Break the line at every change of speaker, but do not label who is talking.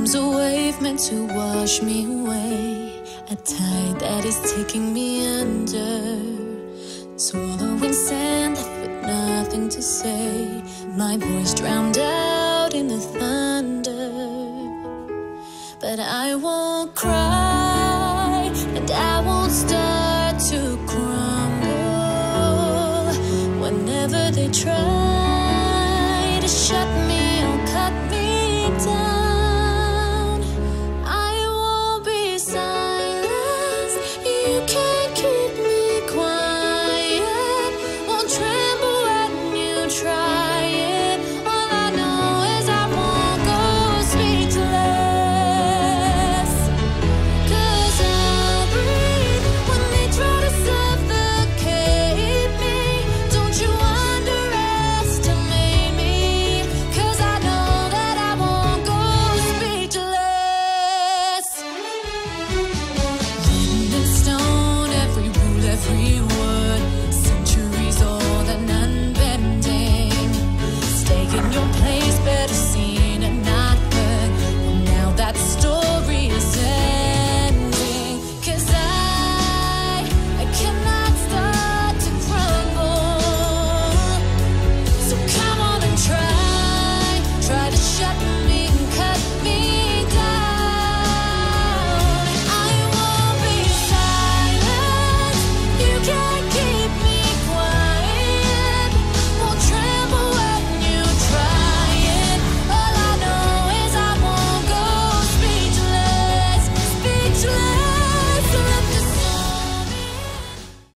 comes a wave meant to wash me away, a tide that is taking me under, swallowing sand left with nothing to say, my voice drowned out in the thunder. But I won't cry, and I won't start to crumble whenever they try to shut me or cut me down. I won't be silenced, you can't keep me quiet, won't tremble when you try it. All I know is I won't go speechless, 'cause I'll breathe when they try to suffocate me. Don't you underestimate me, 'cause I know that I won't go speechless. Written in stone, every rule, every word.